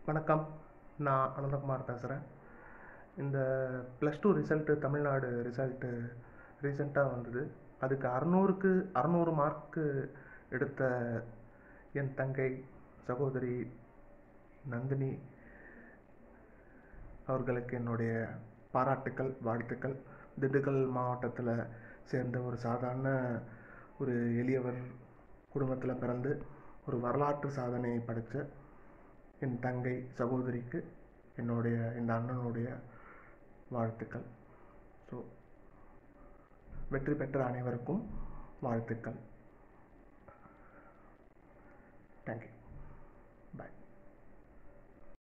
வணக்கம். நான் அனந்தகுமார் பேசுகிறேன். இந்த +2 ரிசல்ட்டு தமிழ்நாடு ரிசல்ட்டு ரீசெண்டாக வந்தது. அதுக்கு 600க்கு 600 மார்க்கு எடுத்த என் தங்கை சகோதரி நந்தினி அவர்களுக்கு என்னுடைய பாராட்டுக்கள், வாழ்த்துக்கள். திண்டுக்கல் மாவட்டத்தில் சேர்ந்த ஒரு சாதாரண ஒரு எளியவர் குடும்பத்தில் பிறந்து ஒரு வரலாற்று சாதனை படைத்த என் தங்கை சகோதரிக்கு என்னுடைய இந்த அண்ணனுடைய வாழ்த்துக்கள். ஸோ வெற்றி பெற்ற அனைவருக்கும் வாழ்த்துக்கள். தேங்க்யூ.